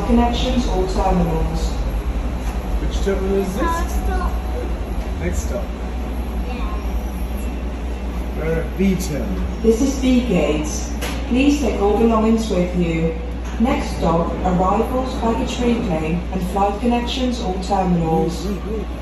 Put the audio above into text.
connections or terminals. Which terminal is this? Next stop. We're at B terminal. This is B gates. Please take all belongings with you. Next stop, arrivals, baggage reclaim and flight connections or terminals.